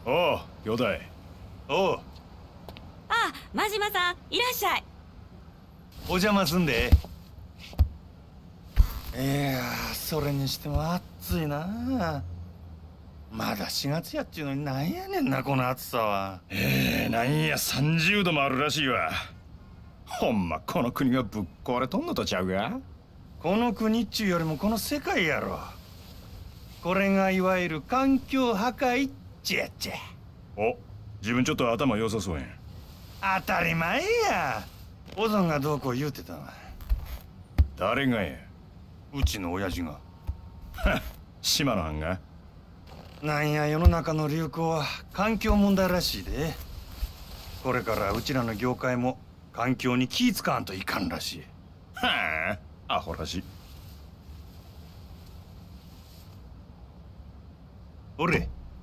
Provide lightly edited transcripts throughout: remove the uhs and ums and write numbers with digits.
おう、兄弟。 おう。 あ、真島さん、いらっしゃい。 お邪魔すんで。いやー、それにしても暑いな。まだ4月やっちゅうのになんやねんな、この暑さは。 なんや30度もあるらしいわ。ほんまこの国がぶっ壊れとんのとちゃうが。 この国っちゅうよりもこの世界やろ。これがいわゆる環境破壊っちやっちゃ。 お、自分ちょっと頭良さそうやん。 当たり前や。オゾンがどうこう言うてたわ。 誰がや。 うちの親父が。 島の藩が。 なんや世の中の流行は環境問題らしいで。これからうちらの業界も環境に気ぃ使わんといかんらしい。 はあ、アホらしい。 おれ。 うわ、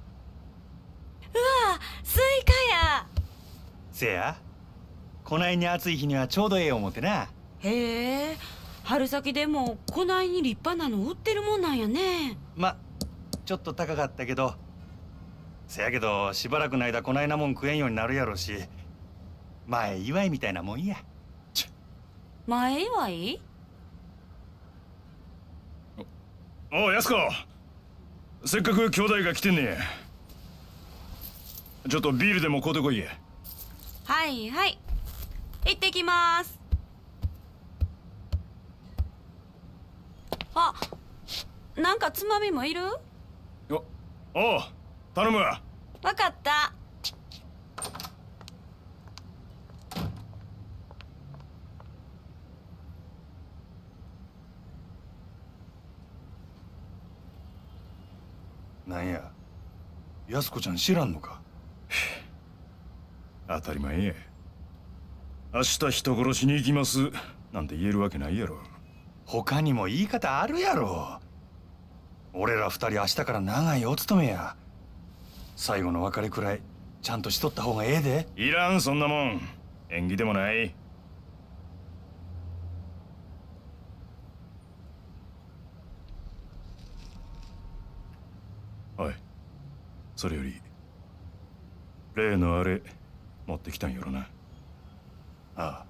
スイカや。 せや。こないに暑い日にはちょうどええ思ってな。 へえ、春先でもこないに立派なの売ってるもんなんやね。 ま、ちょっと高かったけど。せやけどしばらくの間こないなもん食えんようになるやろし、前祝いみたいなもんや。 前祝い？ おう、安子。せっかく兄弟が来てんねや。ちょっとビールでも買うてこいや。 はいはい、行ってきます。あ、なんかつまみもいる？ おう、頼むわ。 わかった。 なんや、安子ちゃん知らんのか。 当たり前や。明日人殺しに行きますなんて言えるわけないやろ。 他にも言い方あるやろ。俺ら二人明日から長いお勤めや。最後の別れくらいちゃんとしとった方がええで。 いらん、そんなもん。縁起でもない。おい、それより例のあれ持ってきたんやろな。 ああ。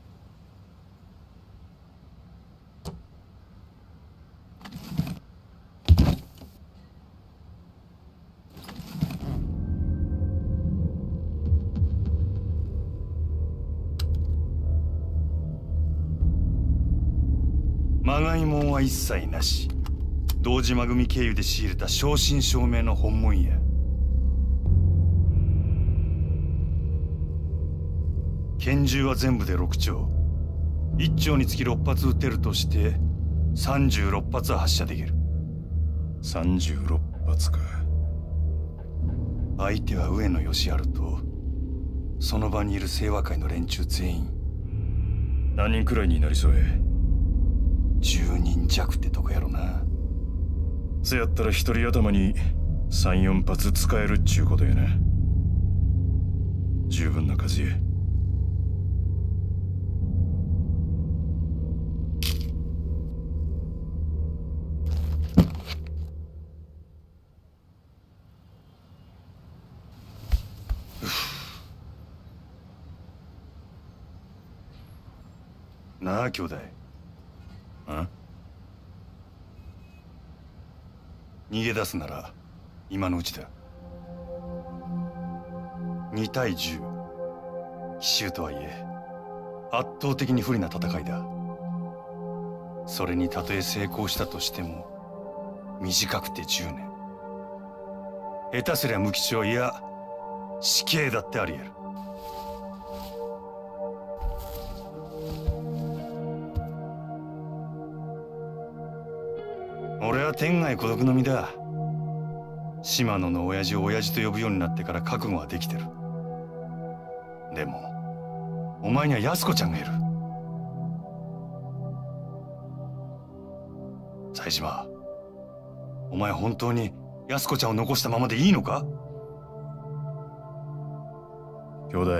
まがいもんは一切なし。堂島組経由で仕入れた正真正銘の本物や。拳銃は全部で6丁。1丁につき6発撃てるとして36発は発射できる。 36発か。 相手は上野義治とその場にいる清和会の連中全員。 何人くらいになりそうや。 10人弱ってとこやろな。 せやったら一人頭に3、4発使えるっちゅうことやな。十分な数や。 なあ兄弟。 あ？ 逃げ出すなら今のうちだ。2対10。奇襲とはいえ圧倒的に不利な戦いだ。それにたとえ成功したとしても短くて10年。下手すりゃ無期懲、いや死刑だってあり得る。俺は天涯孤独の身だ。島野の親父を親父と呼ぶようになってから覚悟はできてる。でもお前には安子ちゃんがいる。冴島、お前本当に安子ちゃんを残したままでいいのか？ 兄弟、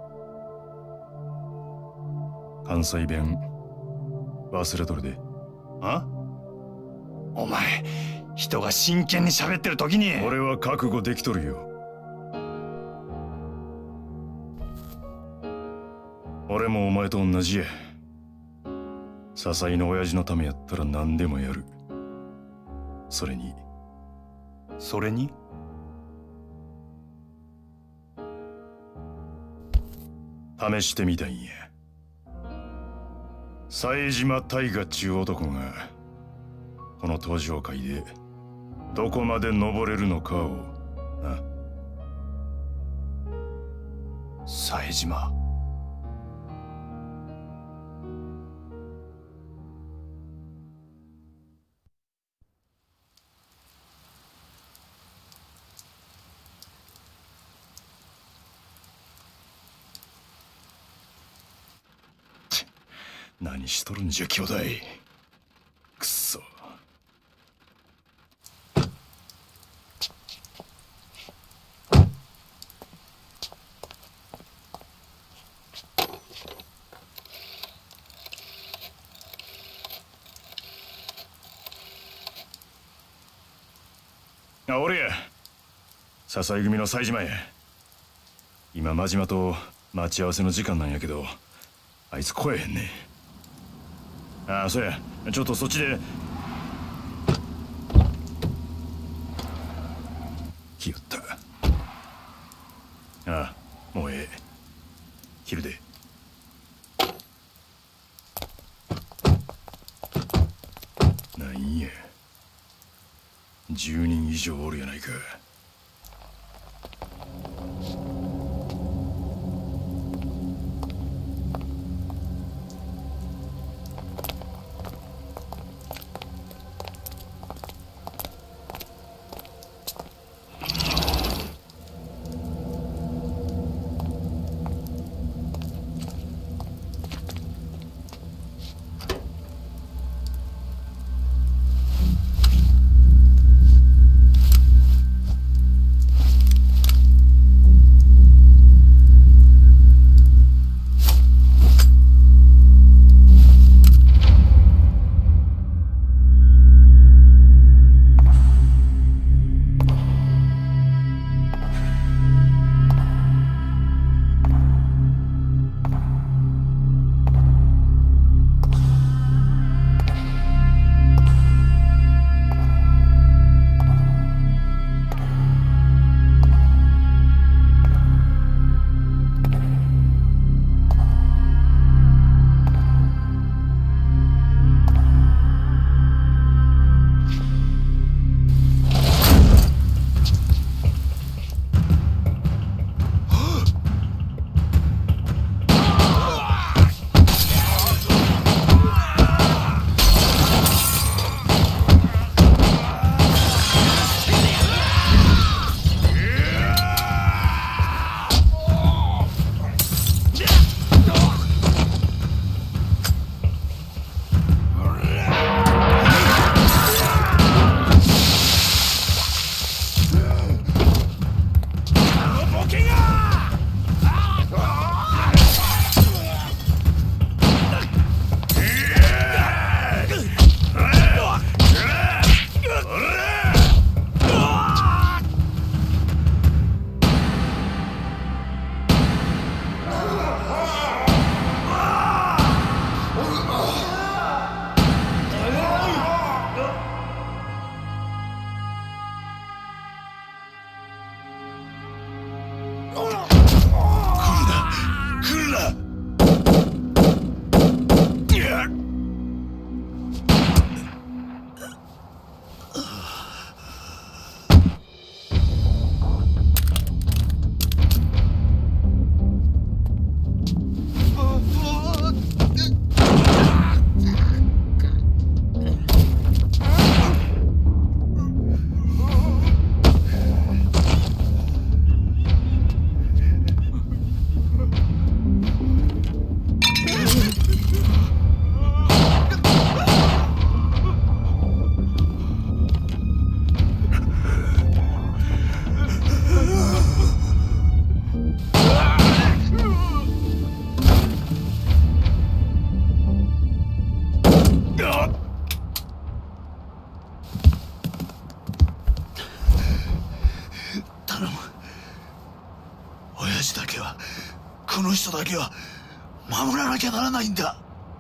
関西弁忘れとるで。 あ？お前、人が真剣に喋ってる時に。 俺は覚悟できとるよ。 俺もお前と同じや。笹井の親父のためやったら何でもやる。それに試してみたいんや。冴島大河っちゅう男がこの登場界でどこまで登れるのかをな。 冴島。 何しとるんじゃ兄弟。くっそ。あ、俺や。笹井組の冴島や。今真島と待ち合わせの時間なんやけど、あいつ来えへんね。ああ、そうや。ちょっとそっちで。来よった。ああ、もうええ。切るで。なんや、10人以上おるやないか。 この人だけは守らなきゃならないんだ。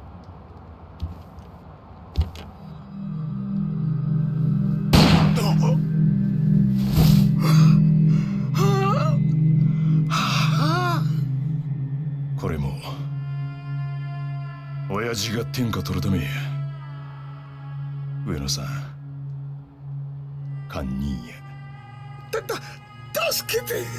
これも親父が天下取るためや。上野さん、堪忍や。 助けて。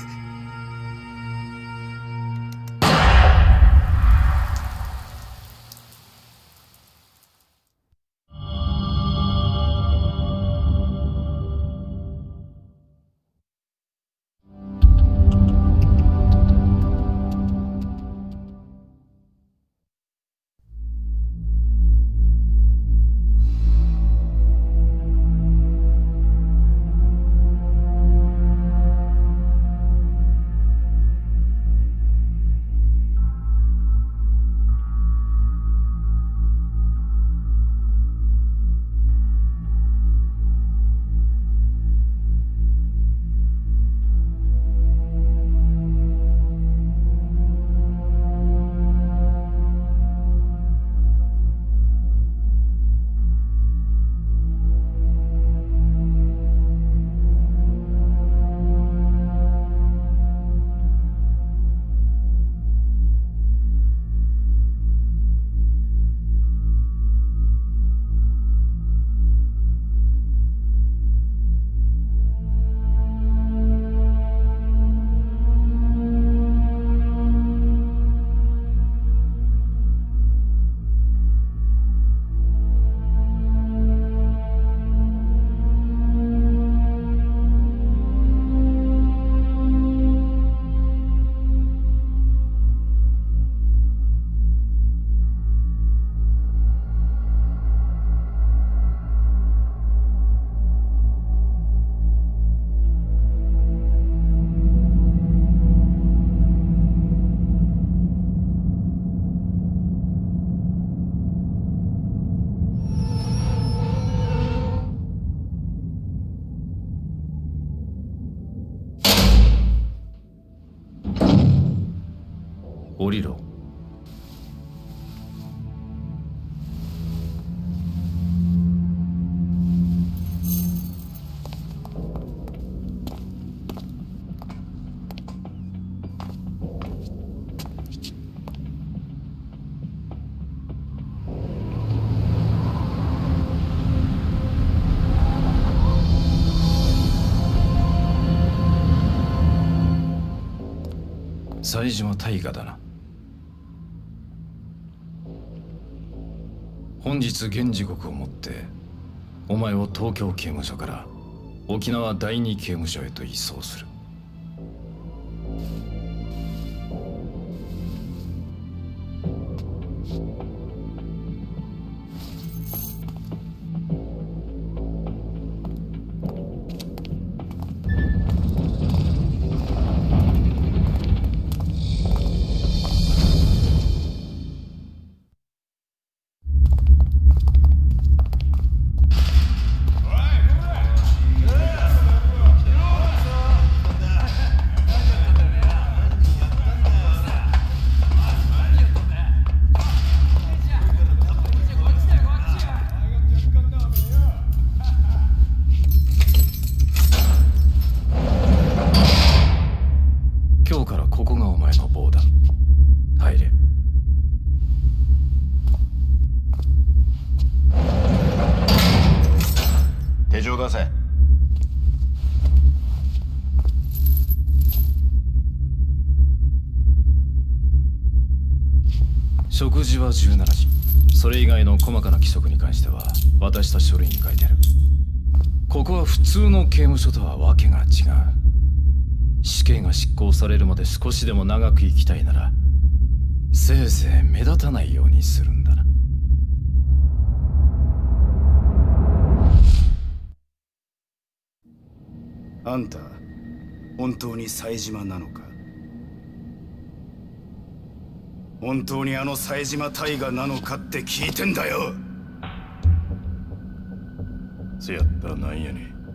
降りろ。冴島大河だな。本日現時刻をもってお前を東京刑務所から沖縄第二刑務所へと移送する。今日からここがお前の棒だ。入れ。 手錠貸せ。 食事は17時。それ以外の細かな規則に関しては渡した書類に書いてある。ここは普通の刑務所とはわけが違う。死刑が執行されるまで少しでも長く生きたいならせいぜい目立たないようにするんだな。 あんた本当に冴島なのか？本当にあの冴島大河なのかって聞いてんだよ。 せやったらなんやねん。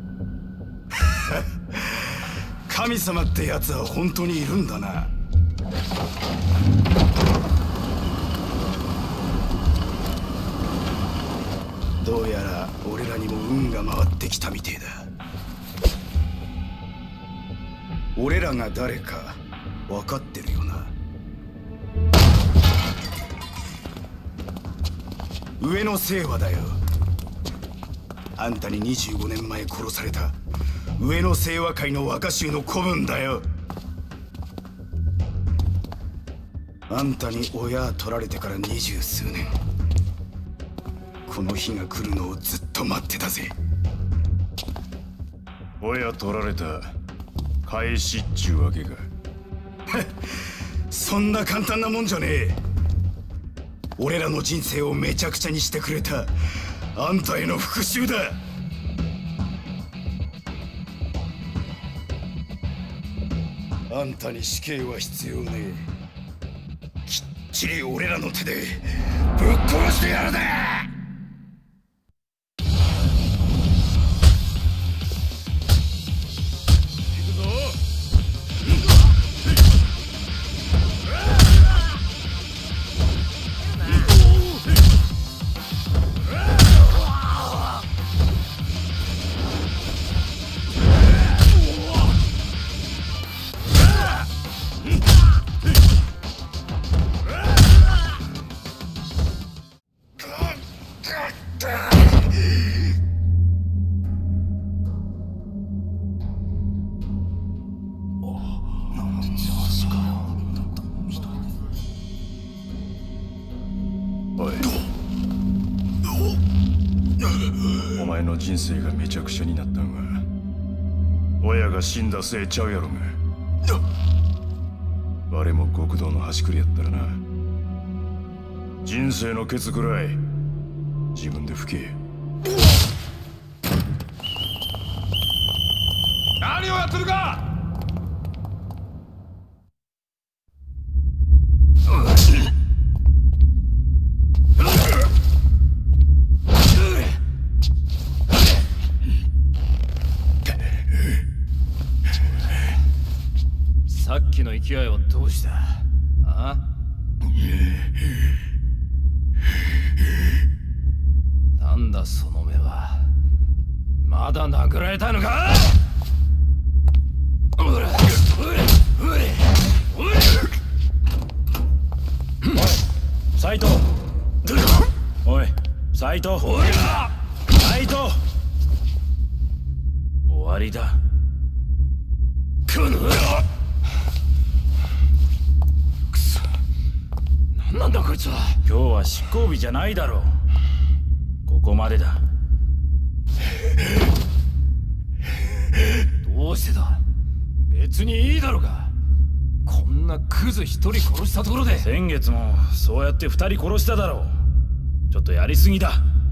神様ってやつは本当にいるんだな。 どうやら俺らにも運が回ってきたみてえだ。俺らが誰か分かってるよな。上野清和だよ。あんたに25年前殺された上野清和会の若衆の子分だよ。あんたに親取られてから20数年、この日が来るのをずっと待ってたぜ。 親取られた返しっちゅうわけか。 そんな簡単なもんじゃねえ。俺らの人生をめちゃくちゃにしてくれたあんたへの復讐だ。あんたに死刑は必要ねえ。きっちり俺らの手でぶっ殺してやるぜ。 お前の人生がめちゃくちゃになったんは親が死んだせいちゃうやろが。我も極道の端くれやったらな、人生のケツくらい自分で吹け。 何をやってるか。さっきの勢いはどうした？あ？なんだその目は。まだ殴られたのか？ 斉藤、おい斉藤、斉藤、終わりだ。くそ、何なんだこいつは。今日は執行日じゃないだろう。ここまでだ。 どうしてだ。別にいいだろうが。こんなクズ一人殺したところで。 先月もそうやって二人殺しただろう。ちょっとやりすぎだ。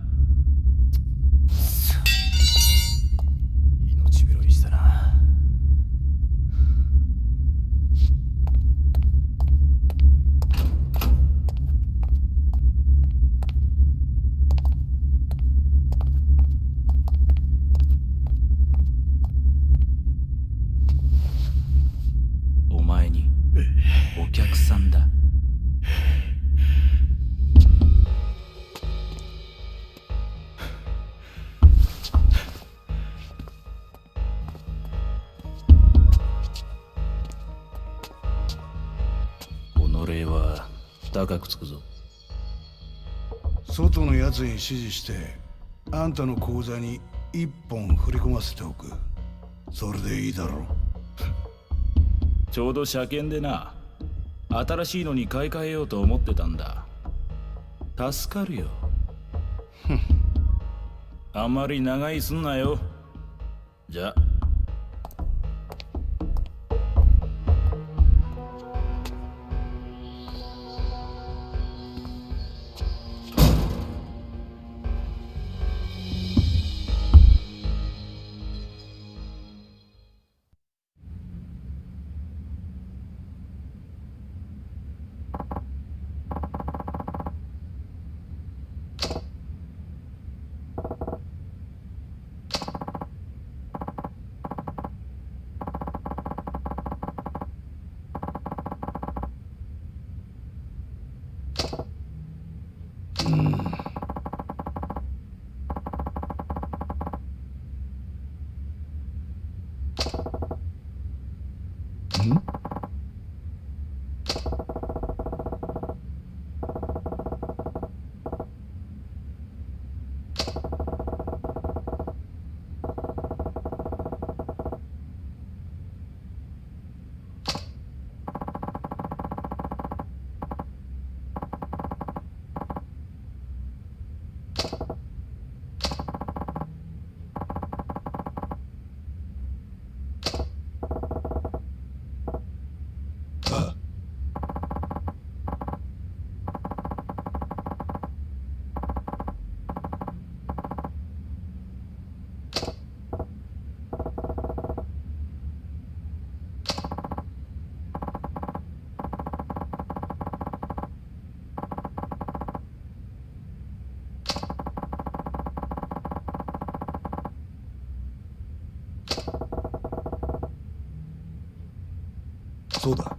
命拾いしたな。 お前にお客さんだ。己は高くつくぞ。 外のやつに指示してあんたの口座に1本振り込ませておく。それでいいだろう。 ちょうど車検でな、新しいのに買い替えようと思ってたんだ。助かるよ。あんまり長居すんなよ。じゃ。 そうだ。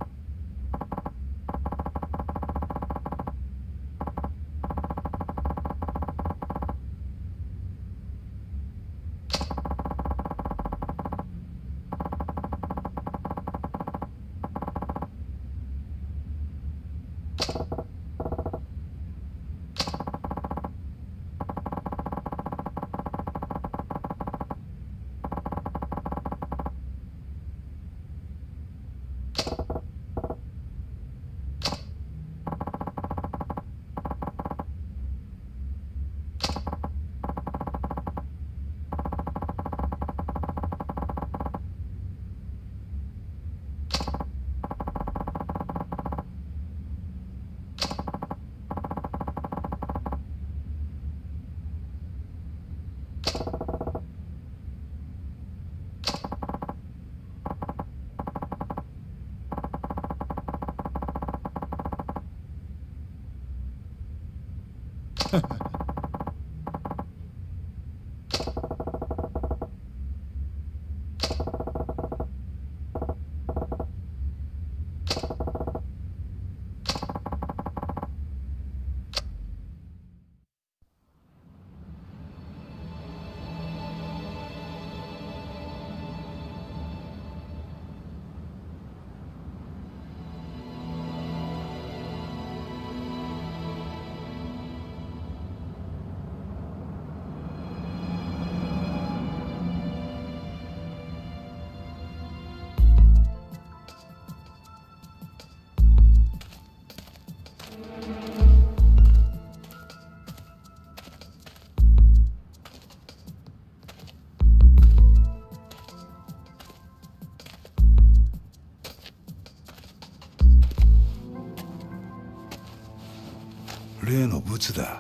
例のブツだ。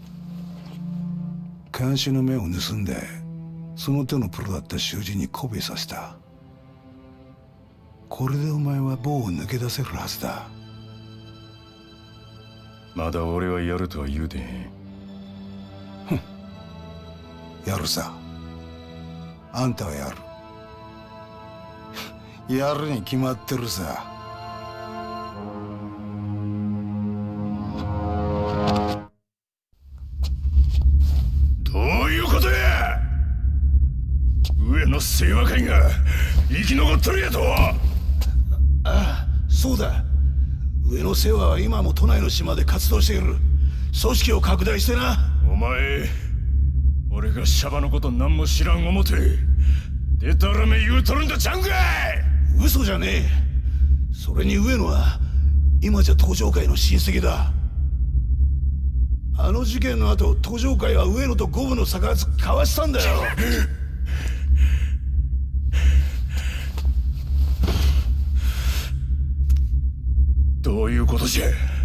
監視の目を盗んでその手のプロだった囚人に媚びさせた。これでお前は棒を抜け出せるはずだ。 まだ俺はやるとは言うてへん。 やるさ。あんたはやる。やるに決まってるさ。 どういうことや。上の清和会が生き残っとるやと。 ああ、そうだ。上野清和は今も都内の島で活動している。組織を拡大してな。 お前、俺がシャバのこと何も知らん思てでたらめ言うとるんだちゃうんかい。 嘘じゃねえ。それに上野は今じゃ東上会の親戚だ。あの事件の後、東上会は上野と五分の逆らつ交わしたんだよ。 どういうことじゃ。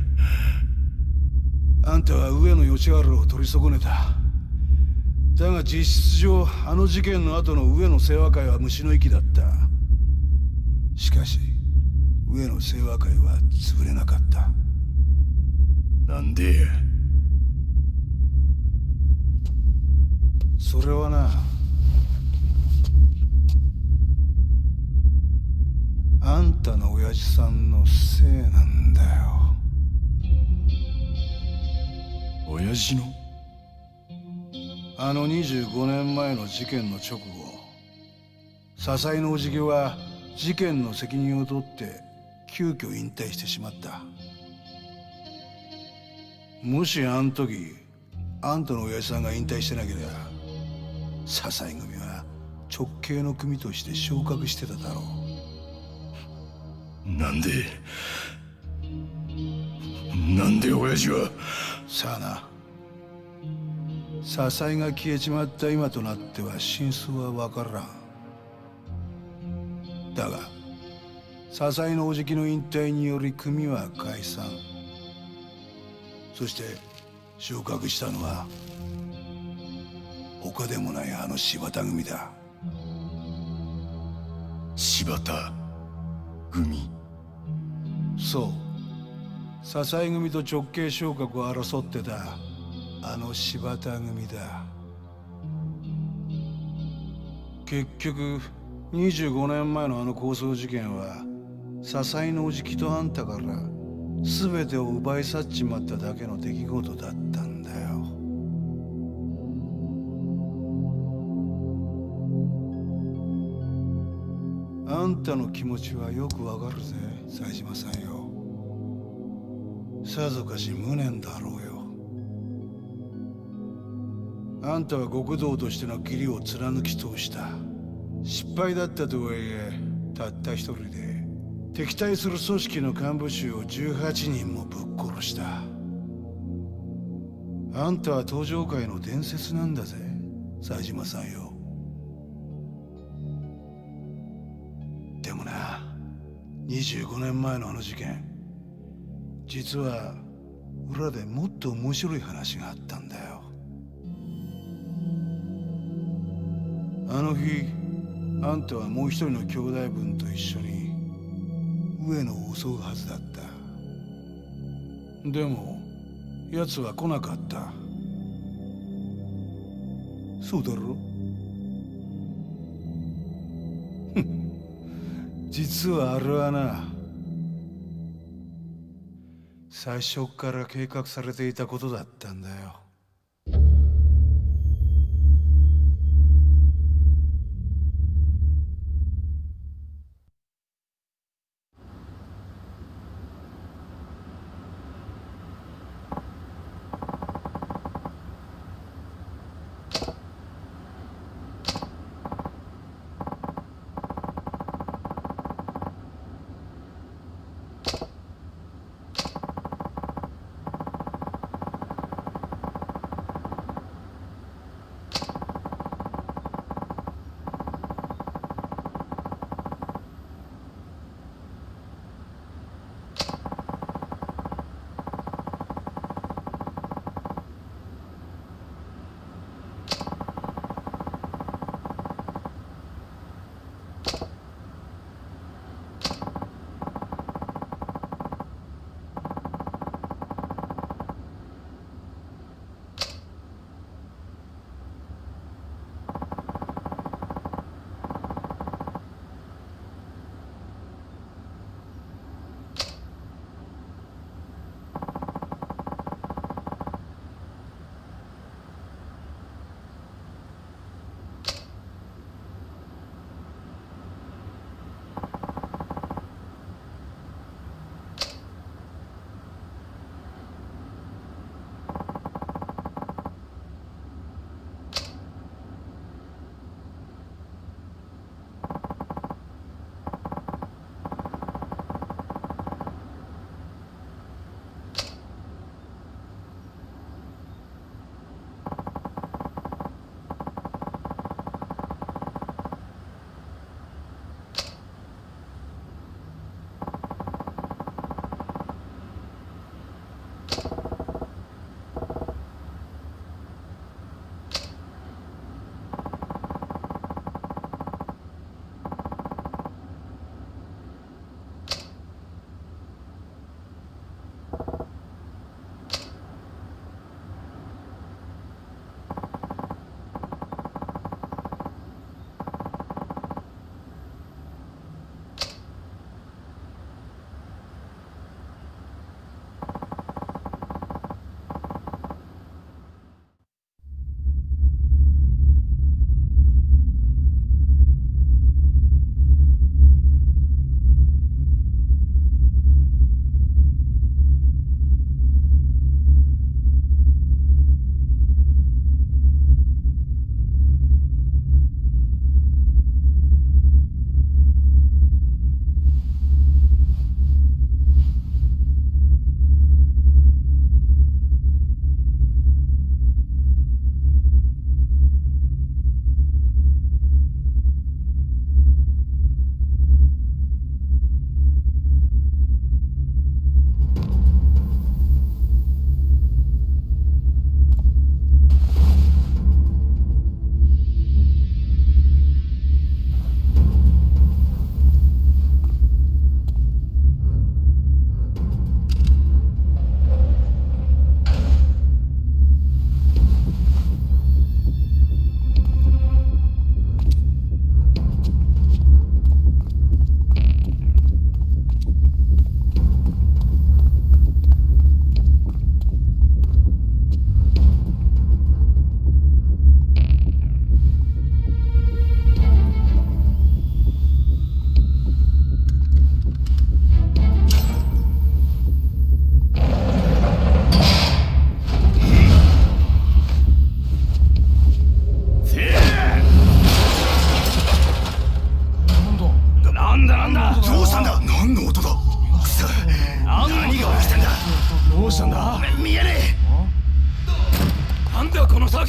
あんたは上野義治を取り損ねた。だが実質上あの事件の後の上野清和会は虫の息だった。しかし上野清和会は潰れなかった。 なんでや。 それはな、あんたの親父さんのせいなんだよ。 親父の？ あの25年前の事件の直後、笹井のおじぎは事件の責任を取って急遽引退してしまった。もしあの時あんたの親父さんが引退してなければ、笹井組は直系の組として昇格してただろう。なんで親父は。 さあな。笹井が消えちまった今となっては真相は分からん。だが笹井のおじきの引退により組は解散。そして昇格したのは他でもないあの柴田組だ。 柴田組？ そう。笹井組と直系昇格を争ってたあの柴田組だ。結局25年前のあの抗争事件は笹井のおじきとあんたから全てを奪い去っちまっただけの出来事だったんだよ。あんたの気持ちはよくわかるぜ、冴島さんよ。さぞかし無念だろうよ。あんたは極道としての義理を貫き通した。失敗だったとはいえ、たった一人で敵対する組織の幹部衆を18人もぶっ殺した。あんたは東上界の伝説なんだぜ、冴島さんよ。でもな、25年前のあの事件、実は裏でもっと面白い話があったんだよ。あの日あんたはもう一人の兄弟分と一緒に上野を襲うはずだった。でも奴は来なかった。そうだろ？実はあれはな、最初から計画されていたことだったんだよ。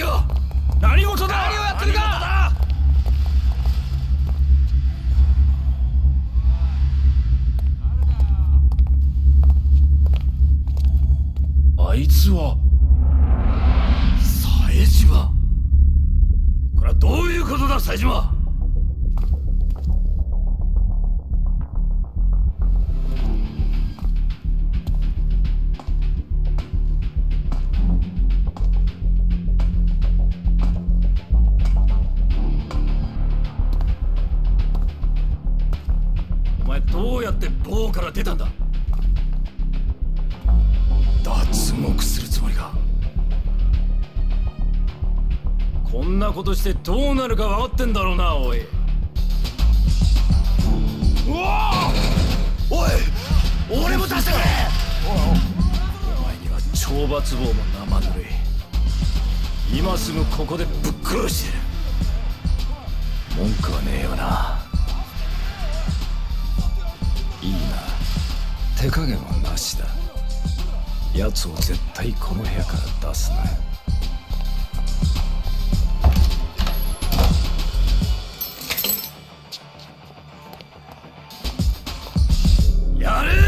よ。 何事だ。 何をやってるか。 あいつは冴島。これはどういうことだ冴島。お前どうやって棒から出たんだ。脱獄するつもりか。 こんなことしてどうなるか分かってんだろうな。おい、 おい、俺も出してくれ。 お前には懲罰棒も生ぬるい。今すぐここでぶっ殺してやる。文句はねえよな。 いいな、手加減はなしだ。奴を絶対この部屋から出すなよ。 やれ。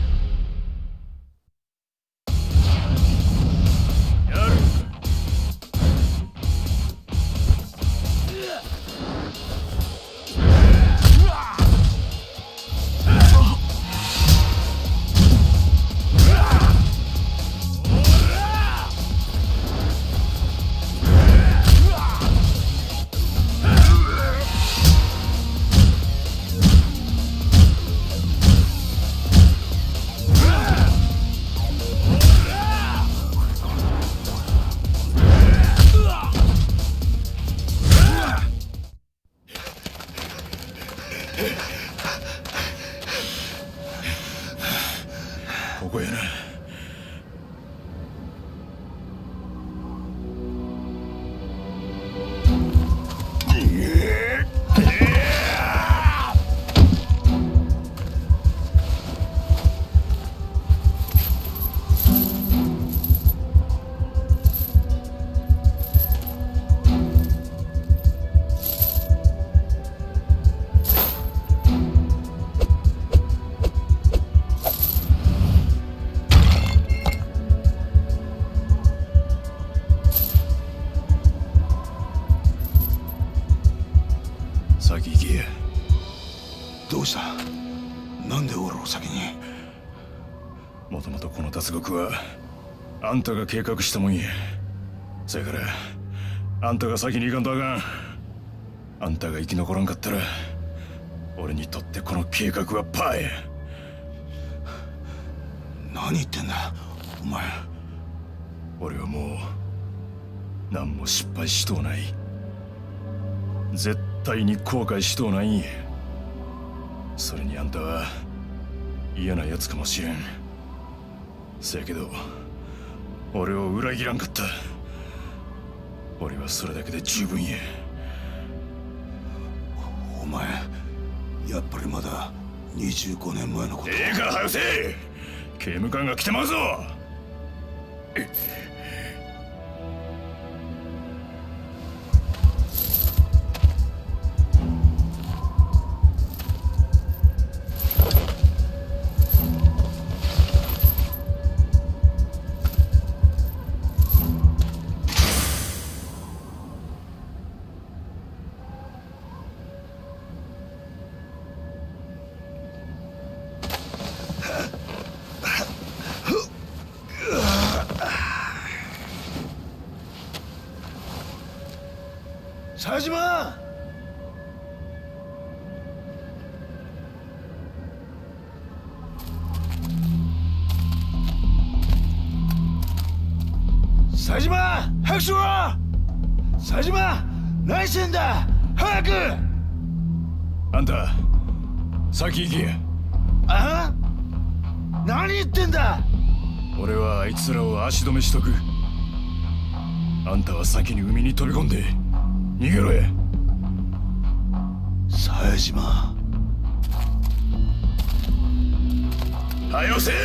ここやな。先行け。 どうした。なんで俺を先に。 もともとこの脱獄はあんたが計画したもんや。そやからあんたが先に行かんとあかん。あんたが生き残らんかったら俺にとってこの計画はパーや。 何言ってんだお前。 俺はもう何も失敗しとうない。絶対に後悔しとうないんや。それにあんたは嫌なやつかもしれん。せやけど俺を裏切らんかった。俺はそれだけで十分や。 お前やっぱりまだ25年前のこと。 ええから早せ。刑務官が来てまうぞ。 冴島。冴島、早くしろ。冴島、何してんだ。早く。 あんた先行け。 あ？何言ってんだ。 俺はあいつらを足止めしとく。あんたは先に海に飛び込んで逃げろや。 冴島。 はよせ。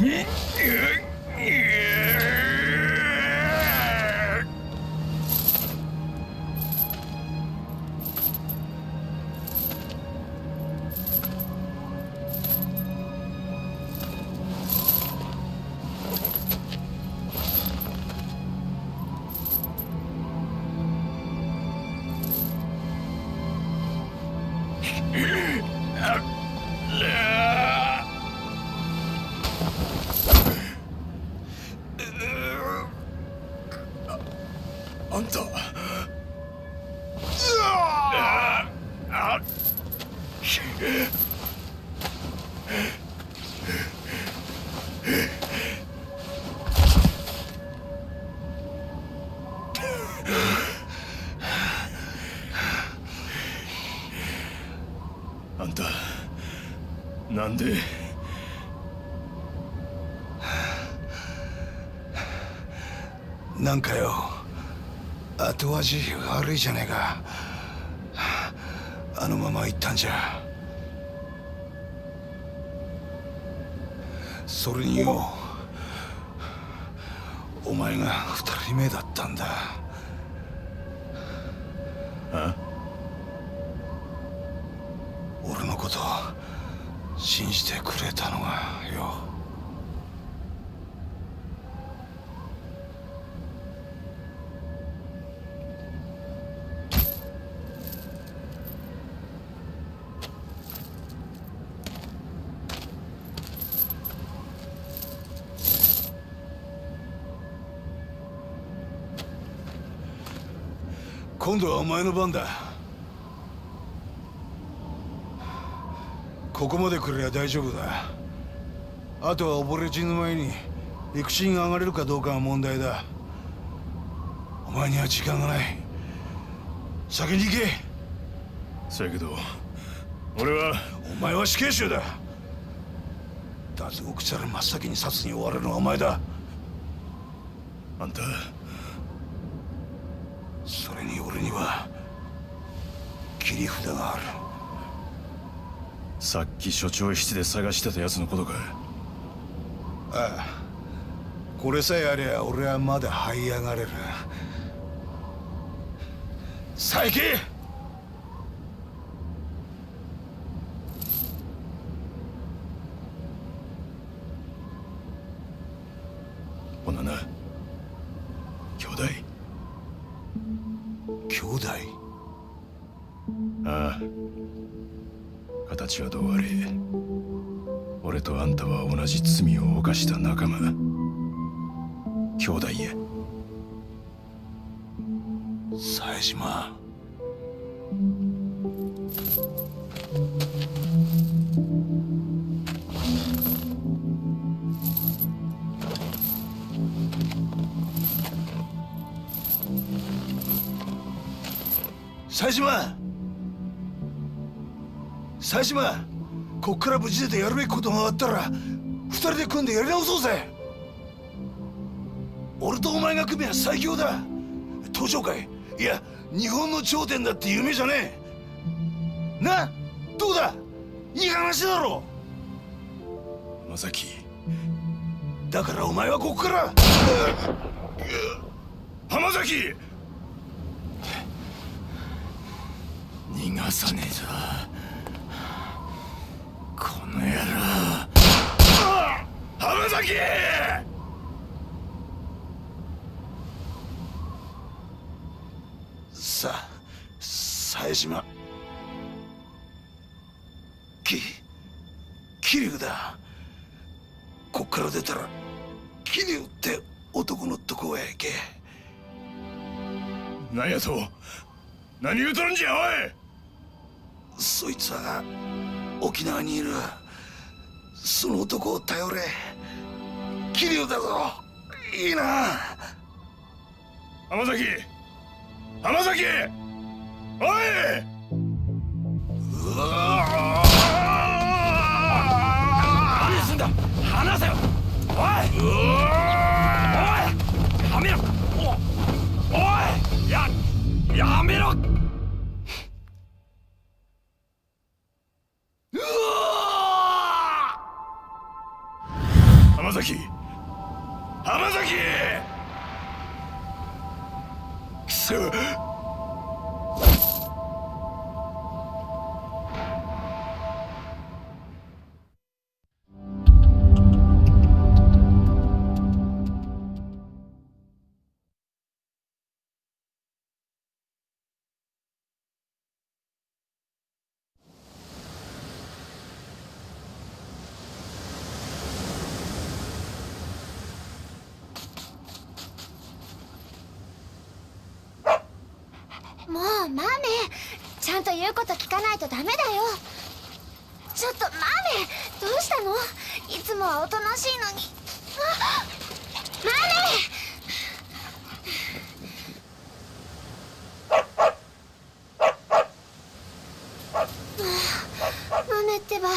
あんた。あんたなんで。 なんかよ、後味悪いじゃねえか。あのまま行ったんじゃ。それによ、お前が2人目だったんだ。 あ？ 俺のこと信じてくれたのがよ。今度はお前の番だ。ここまで来れば大丈夫だ。あとは溺れ死ぬ前に陸地に上がれるかどうかが問題だ。お前には時間がない。先に行け。 そやけど俺は。 お前は死刑囚だ。脱獄したら真っ先に殺に追われるのはお前だ。 あんた。 それに俺には切り札がある。 さっき所長室で探してたやつのことか。 ああ、これさえありゃ俺はまだ這い上がれる。さあ行け。 ほなな、兄弟。 兄弟？ ああ、形はどうあれ俺とあんたは同じ罪を犯した仲間、兄弟や。 冴島。冴島、冴島、こっから無事出てやるべきことが終わったら二人で組んでやり直そうぜ。俺とお前が組めば最強だ。東上界、いや日本の頂点だって夢じゃねえな。どうだ、いい話だろ。 浜崎。 だからお前はここから浜崎。 逃がさねえぞこの野郎。 浜崎。 さあ冴島、桐生だ。こっから出たら桐生って男のとこへ行け。 何やと、何言うとるんじゃおい。 そいつは沖縄にいる。その男を頼れ。桐生だぞ。いいな。 浜崎、浜崎、おい。 何すんだ、離せよ。おいおい、やめろ。おい、やめろ。 浜崎。 もうマメ、ちゃんと言うこと聞かないとダメだよ。ちょっとマメ、どうしたの？いつもはおとなしいのに。マメ、マメってば。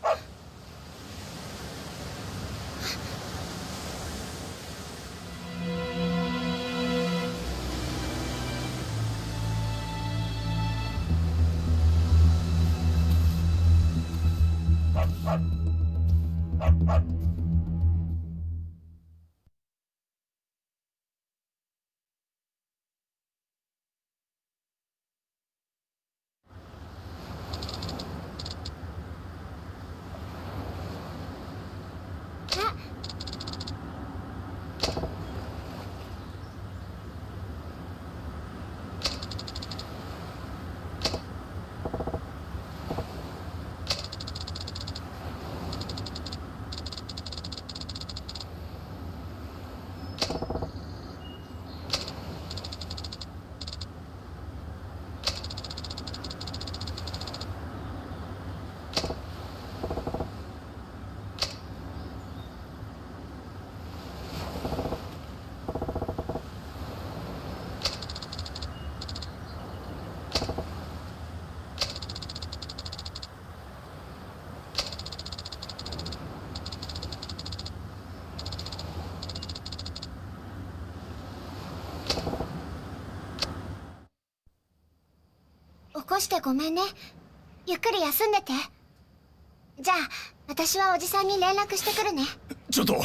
起こしてごめんね。ゆっくり休んでて。じゃあ私はおじさんに連絡してくるね。 ちょっと。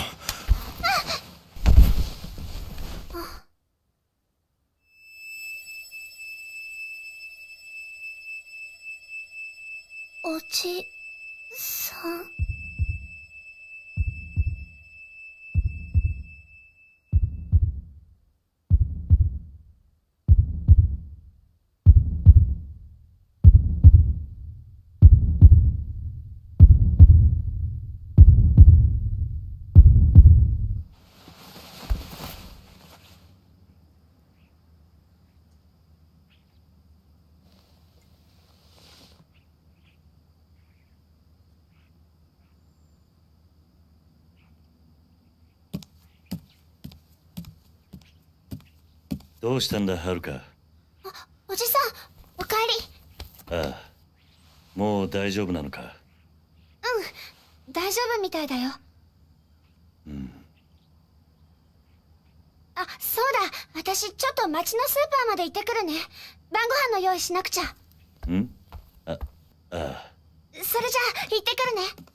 おじさん。 どうしたんだ、はるか。 おじさん、おかえり。 ああ、もう大丈夫なのか。 うん、大丈夫みたいだよ。 うん。 あ、そうだ、私ちょっと町のスーパーまで行ってくるね。晩ご飯の用意しなくちゃ。 ん？ああ。 それじゃあ行ってくるね。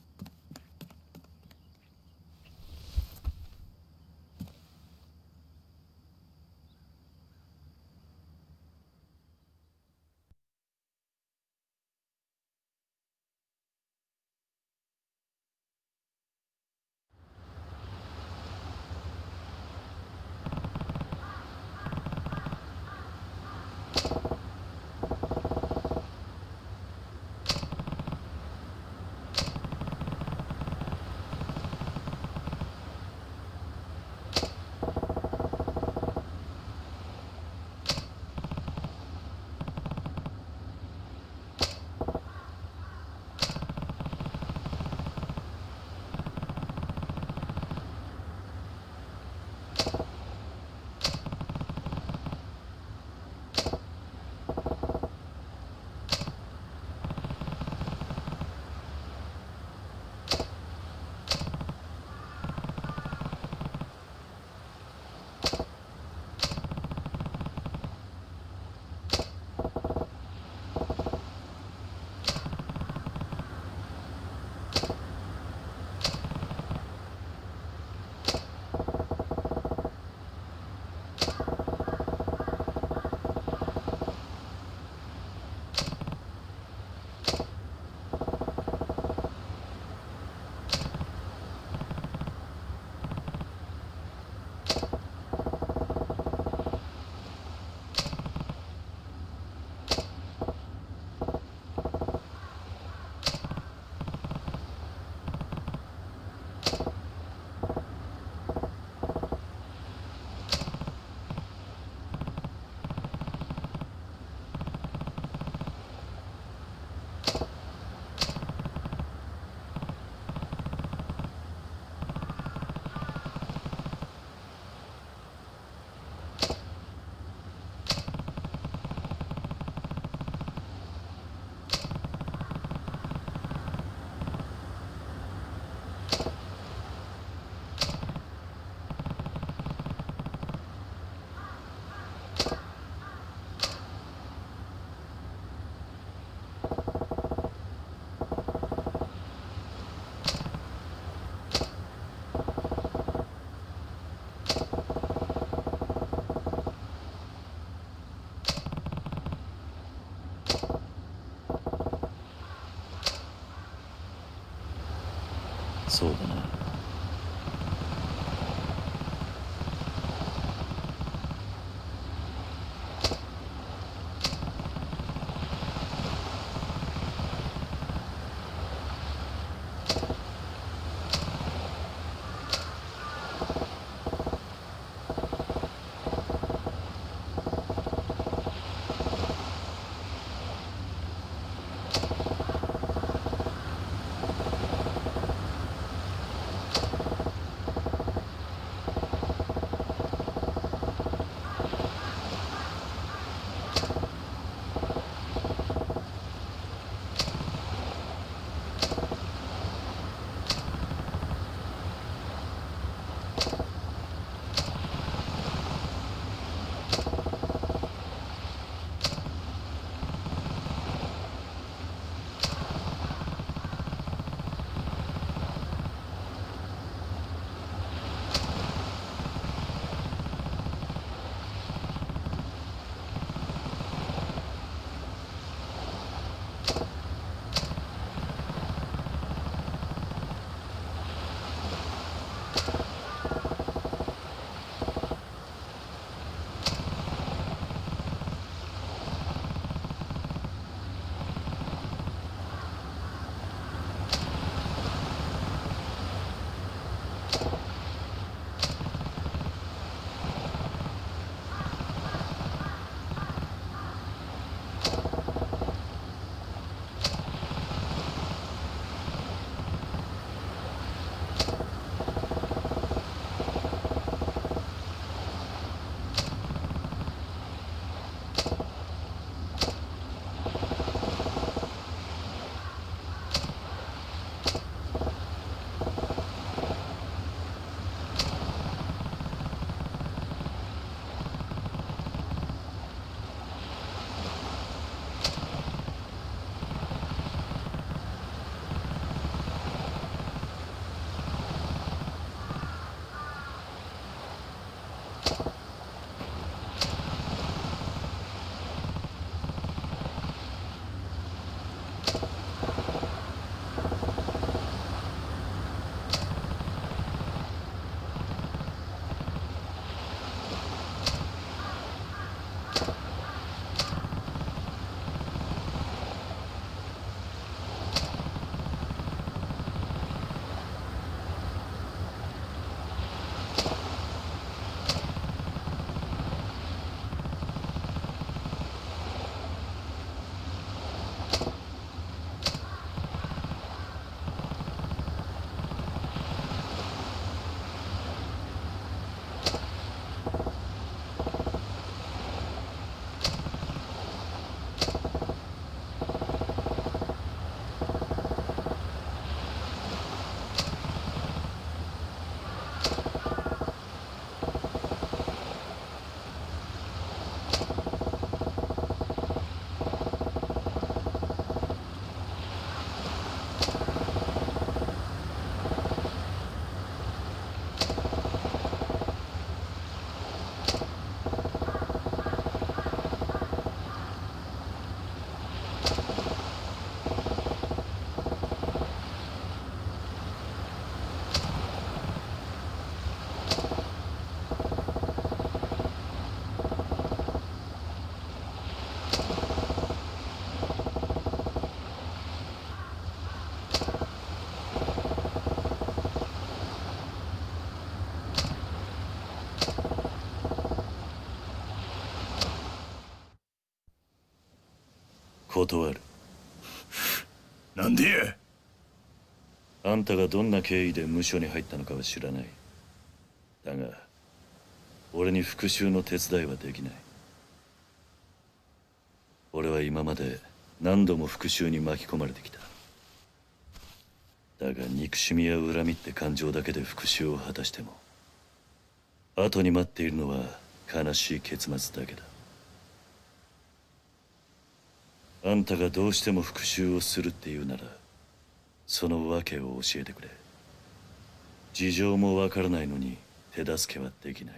そうだな。断る。 なんでや。 あんたがどんな経緯で無所に入ったのかは知らない。だが俺に復讐の手伝いはできない。俺は今まで何度も復讐に巻き込まれてきた。だが憎しみや恨みって感情だけで復讐を果たしても後に待っているのは悲しい結末だけだ。あんたがどうしても復讐をするっていうならその訳を教えてくれ。事情もわからないのに手助けはできない。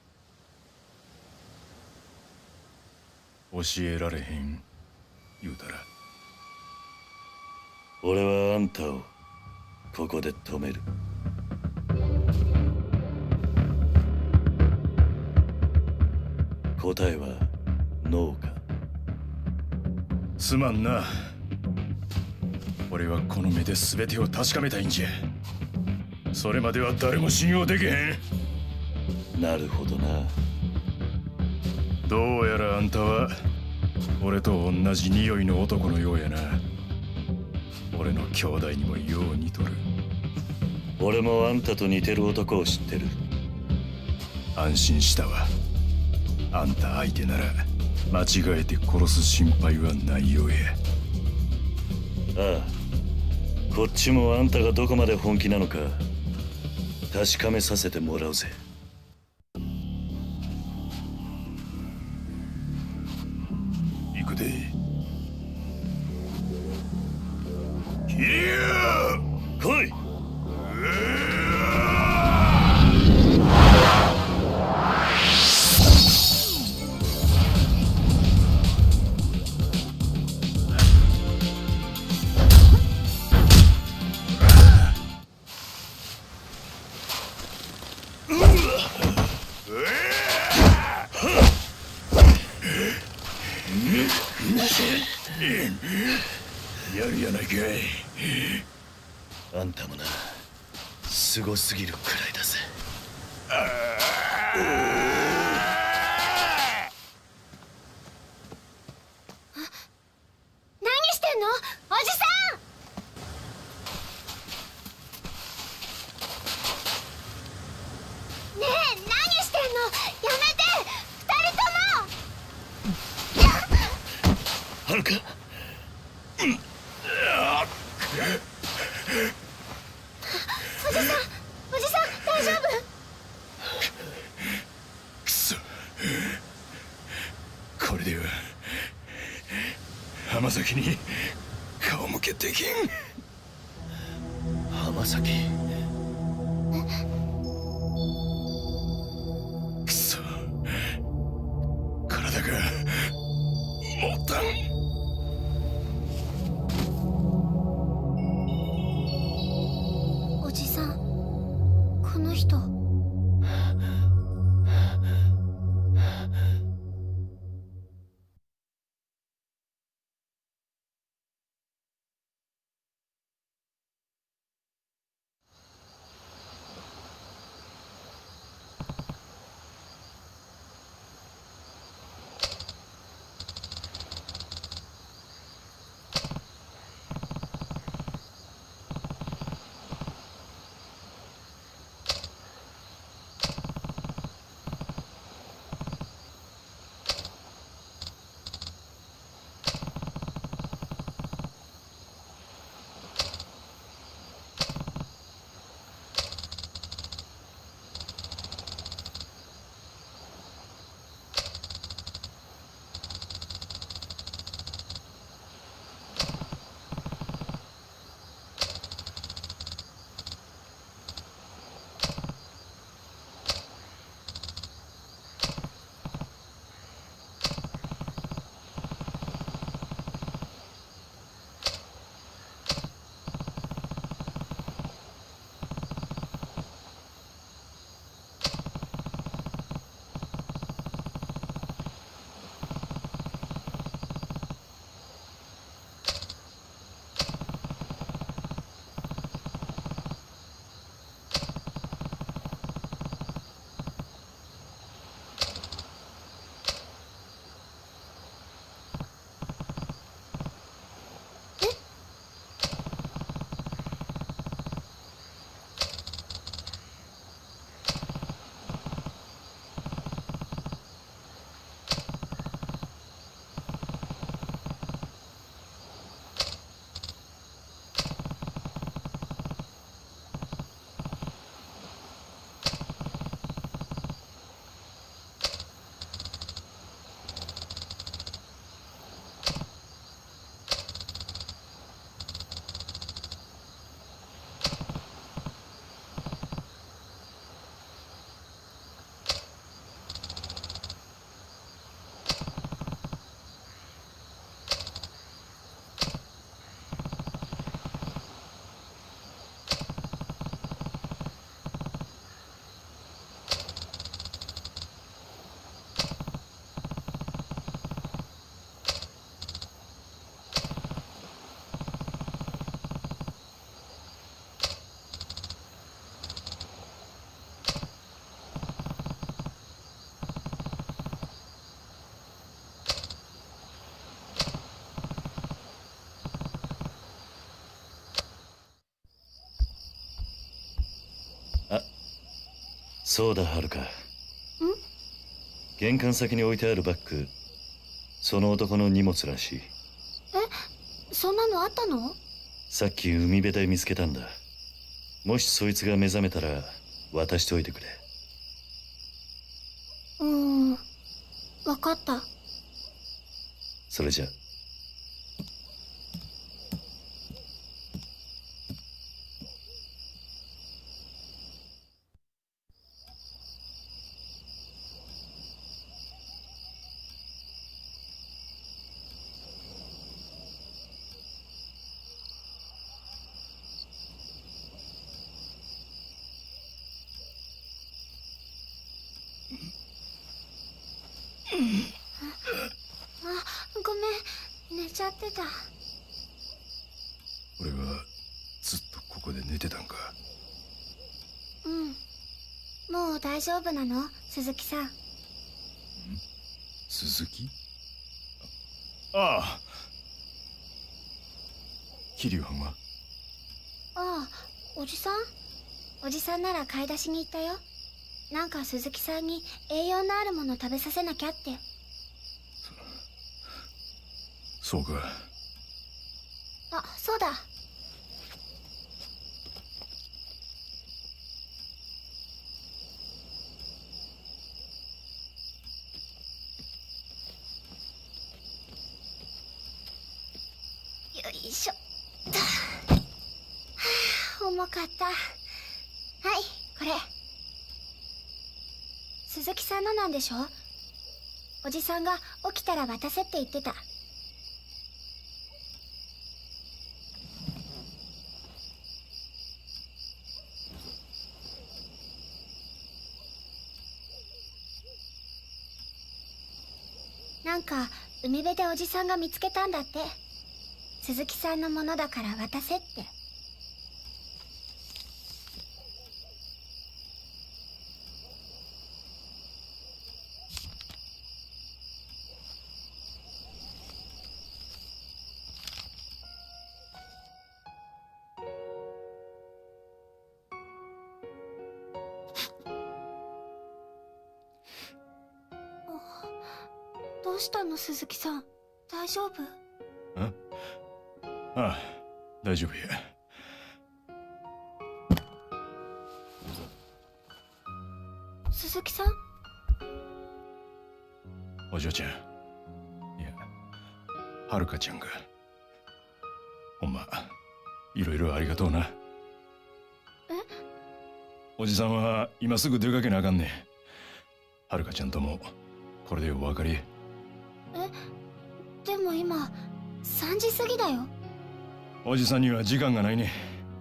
教えられへん言うたら。 俺はあんたをここで止める。答えはノーか。 すまんな。俺はこの目で全てを確かめたいんじゃ。それまでは誰も信用できへん。なるほどな。 どうやらあんたは俺と同じ匂いの男のようやな。俺の兄弟にもよう似とる。 俺もあんたと似てる男を知ってる。 安心したわ。あんた相手なら間違えて殺す心配はないようや。 ああ、こっちもあんたがどこまで本気なのか確かめさせてもらうぜ。 行くで。 キリア来い。 やるやないかい。 あんたもな、すごすぎるくらいだぜ。 何してんのおじさん。ねえ何してんの。やめて二人とも。 はるか。 おじさん大丈夫。 くそ、これでは浜崎に顔向けできん。 浜崎。 くそ、体が持たん。 おじさん、この人。 そうだ、はるか。玄関先に置いてあるバッグ、その男の荷物らしい。 そんなのあったの？ さっき海辺で見つけたんだ。もしそいつが目覚めたら渡しておいてくれ。 わかった。 それじゃ。 ごめん、寝ちゃってた。 俺はずっとここで寝てたんか。 もう大丈夫なの、鈴木さん。 鈴木？ああ。桐生藩は？ ああ、おじさん？おじさんなら買い出しに行ったよ。なんか鈴木さんに栄養のあるもの食べさせなきゃって。 そうか。 あ、そうだ。よいしょ。はあ、重かった。はい、これ。鈴木さんのなんでしょ？おじさんが起きたら渡せって言ってた。なんか海辺でおじさんが見つけたんだって。鈴木さんのものだから渡せって。どうしたの、鈴木さん？大丈夫？ ああ、大丈夫や。 鈴木さん？ お嬢ちゃん、いや、はるかちゃんが。ほんまいろいろありがとうな。おじさんは今すぐ出かけなあかんねん。はるかちゃんともこれでお別れ。 でも今3時過ぎだよ。 おじさんには時間がないね。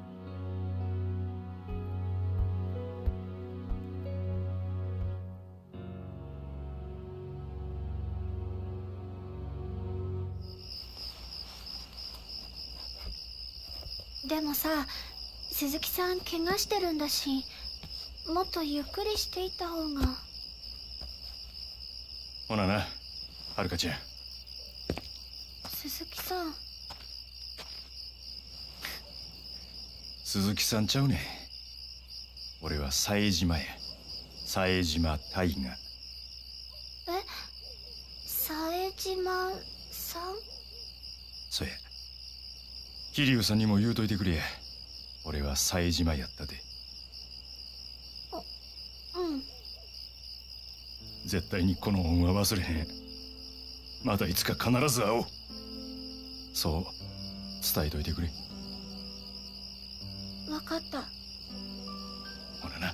でもさ、鈴木さん怪我してるんだし、もっとゆっくりしていった方が。 ほなな、はるかちゃん。 鈴木さん。 鈴木さんちゃうねん。俺は冴島や。冴島大河。 冴島さん？ そや。桐生さんにも言うといてくれや。俺は冴島やったで。絶対にこの恩は忘れへん。またいつか必ず会おう。そう伝えといてくれ。 分かった。 ほらな。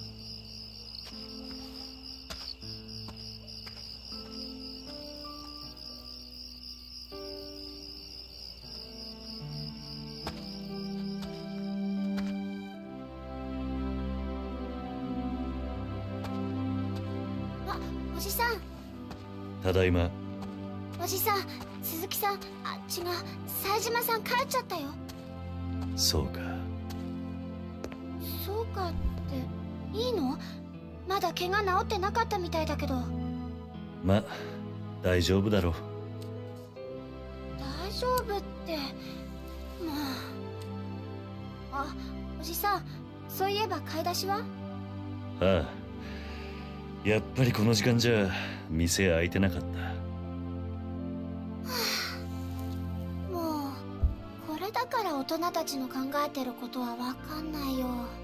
おじさん。 ただいま。 おじさん、鈴木さん、あ、違う、冴島さん帰っちゃったよ。 そうか。 そうかっていいの？まだ怪我治ってなかったみたいだけど。 ま、大丈夫だろう。 大丈夫って、まあ。あ、おじさん、そういえば買い出しは？ ああ、 やっぱりこの時間じゃ店開いてなかった。 もうこれだから大人たちの考えてることはわかんないよ。